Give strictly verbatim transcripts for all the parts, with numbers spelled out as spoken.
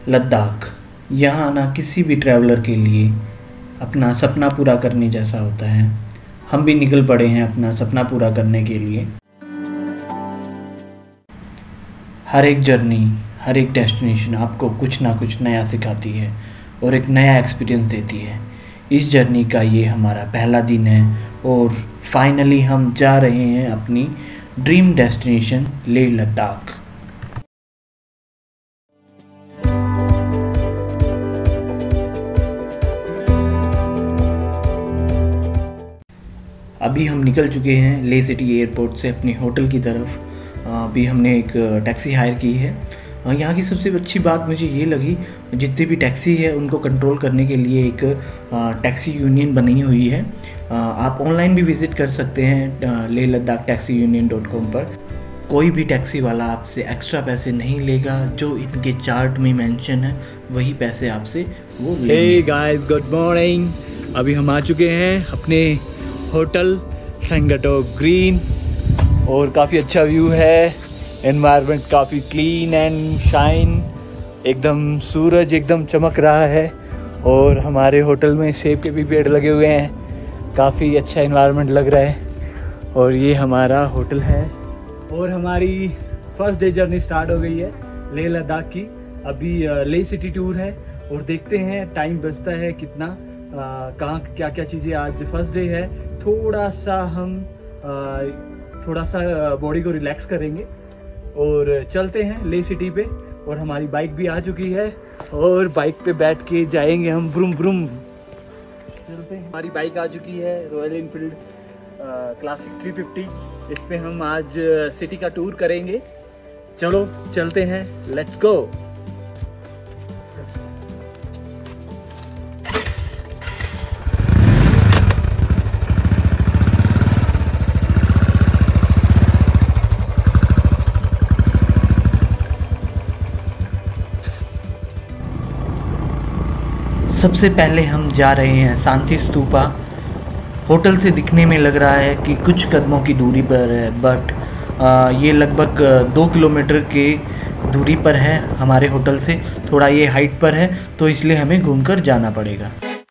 लद्दाख। यहाँ आना किसी भी ट्रैवलर के लिए अपना सपना पूरा करने जैसा होता है। हम भी निकल पड़े हैं अपना सपना पूरा करने के लिए। हर एक जर्नी, हर एक डेस्टिनेशन आपको कुछ ना कुछ नया सिखाती है और एक नया एक्सपीरियंस देती है। इस जर्नी का ये हमारा पहला दिन है और फाइनली हम जा रहे हैं अपनी ड्रीम डेस्टिनेशन लेह लद्दाख। अभी हम निकल चुके हैं लेह सिटी एयरपोर्ट से अपने होटल की तरफ। अभी हमने एक टैक्सी हायर की है। यहाँ की सबसे अच्छी बात मुझे ये लगी, जितने भी टैक्सी है उनको कंट्रोल करने के लिए एक टैक्सी यूनियन बनी हुई है। आप ऑनलाइन भी विज़िट कर सकते हैं Leh Ladakh taxi union dot com पर। कोई भी टैक्सी वाला आपसे एक्स्ट्रा पैसे नहीं लेगा, जो इनके चार्ट में मेंशन है वही पैसे आपसे वो लेंगे। Hey guys, good morning. अभी हम आ चुके हैं अपने होटल सेंगटोक ग्रीन और काफ़ी अच्छा व्यू है। एनवायरनमेंट काफ़ी क्लीन एंड शाइन, एकदम सूरज एकदम चमक रहा है और हमारे होटल में सेब के भी पेड़ लगे हुए हैं। काफ़ी अच्छा एनवायरनमेंट लग रहा है और ये हमारा होटल है। और हमारी फर्स्ट डे जर्नी स्टार्ट हो गई है लेह लद्दाख की। अभी लेह सिटी टूर है और देखते हैं टाइम बचता है कितना, कहाँ क्या क्या चीज़ें। आज फर्स्ट डे है, थोड़ा सा हम आ, थोड़ा सा बॉडी को रिलैक्स करेंगे और चलते हैं लेह सिटी पे। और हमारी बाइक भी आ चुकी है और बाइक पे बैठ के जाएंगे हम ब्रूम ब्रूम। चलते हैं। हमारी बाइक आ चुकी है Royal Enfield Classic three fifty. इस पे हम आज सिटी का टूर करेंगे। चलो चलते हैं, लेट्स गो। सबसे पहले हम जा रहे हैं शांति स्तूपा। होटल से दिखने में लग रहा है कि कुछ कदमों की दूरी पर है, बट आ, ये लगभग दो किलोमीटर के दूरी पर है हमारे होटल से। थोड़ा ये हाइट पर है तो इसलिए हमें घूमकर जाना पड़ेगा।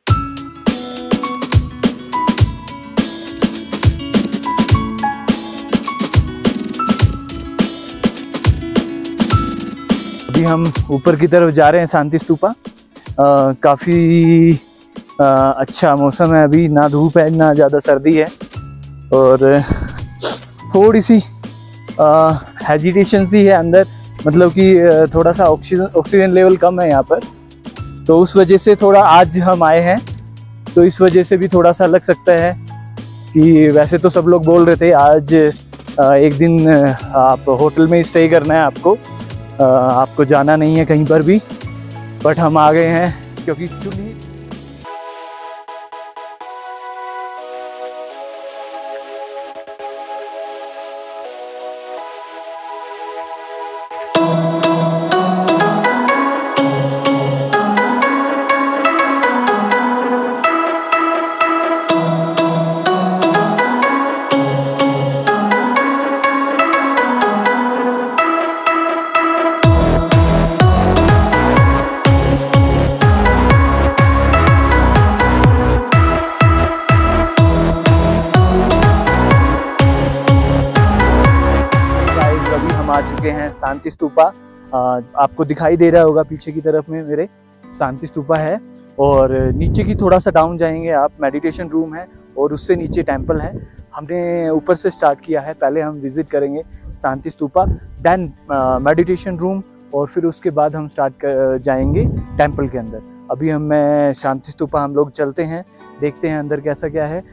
अभी हम ऊपर की तरफ जा रहे हैं शांति स्तूपा। काफ़ी अच्छा मौसम है अभी, ना धूप है ना ज़्यादा सर्दी है और थोड़ी सी हेजिटेशन सी है अंदर, मतलब कि थोड़ा सा ऑक्सीजन ऑक्सीजन लेवल कम है यहाँ पर, तो उस वजह से थोड़ा आज हम आए हैं तो इस वजह से भी थोड़ा सा लग सकता है कि वैसे तो सब लोग बोल रहे थे आज एक दिन आप होटल में स्टे करना है, आपको आपको जाना नहीं है कहीं पर भी, बट हम आ गए हैं क्योंकि चुनी आ चुके हैं शांति स्तूपा। आपको दिखाई दे रहा होगा पीछे की तरफ में मेरे शांति स्तूपा है और नीचे की थोड़ा सा डाउन जाएंगे आप, मेडिटेशन रूम है और उससे नीचे टेंपल है। हमने ऊपर से स्टार्ट किया है, पहले हम विजिट करेंगे Shanti Stupa, then meditation room और फिर उसके बाद हम स्टार्ट कर जाएंगे टेंपल के अंदर। अभी हम मैं शांति स्तूपा हम लोग चलते हैं, देखते हैं अंदर कैसा क्या है।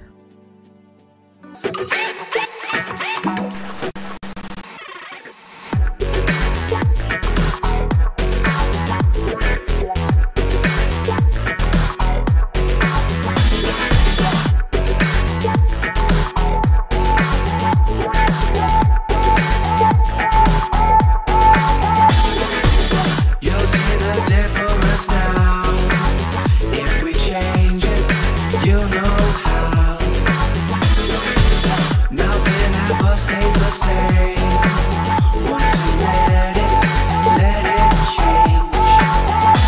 same. Once you let it, let it change.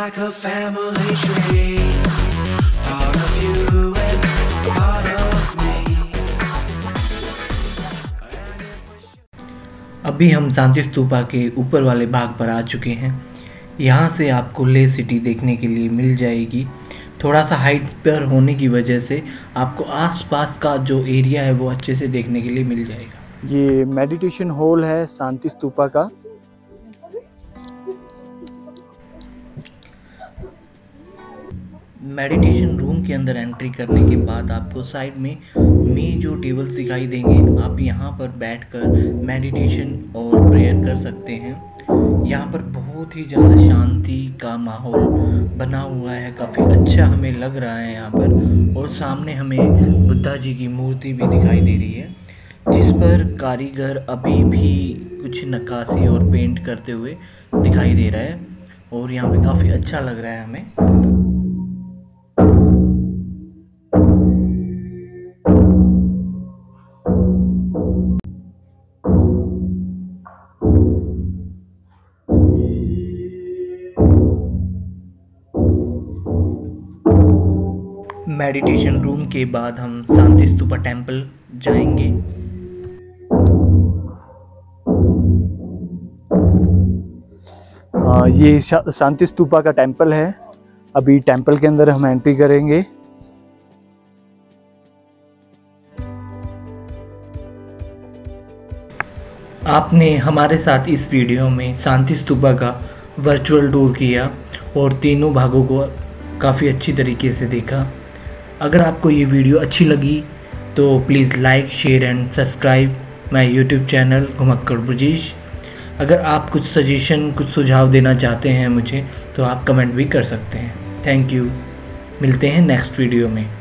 like a family tree, part of you and part of me. अभी हम शांति स्तूपा के ऊपर वाले भाग पर आ चुके हैं। यहाँ से आपको ले सिटी देखने के लिए मिल जाएगी। थोड़ा सा हाइट पर होने की वजह से आपको आसपास का जो एरिया है वो अच्छे से देखने के लिए मिल जाएगा। ये मेडिटेशन हॉल है शांति स्तूपा का। मेडिटेशन रूम के अंदर एंट्री करने के बाद आपको साइड में में जो टेबल्स दिखाई देंगे, आप यहाँ पर बैठकर मेडिटेशन और प्रेयर कर सकते हैं। यहाँ पर बहुत ही ज़्यादा शांति का माहौल बना हुआ है, काफ़ी अच्छा हमें लग रहा है यहाँ पर। और सामने हमें बुद्धा जी की मूर्ति भी दिखाई दे रही है, जिस पर कारीगर अभी भी कुछ नक्काशी और पेंट करते हुए दिखाई दे रहा है। और यहाँ पे काफ़ी अच्छा लग रहा है हमें। मेडिटेशन रूम के बाद हम शांति स्तूपा टेम्पल जाएंगे। आ, ये शा, शांति स्तूपा का टेम्पल है। अभी टेम्पल के अंदर हम एंट्री करेंगे। आपने हमारे साथ इस वीडियो में शांति स्तूपा का वर्चुअल टूर किया और तीनों भागों को काफ़ी अच्छी तरीके से देखा। अगर आपको ये वीडियो अच्छी लगी तो please like, share and subscribe my YouTube channel Ghumakkad Brajesh. अगर आप कुछ सजेशन, कुछ सुझाव देना चाहते हैं मुझे, तो आप कमेंट भी कर सकते हैं। Thank you. मिलते हैं नेक्स्ट वीडियो में।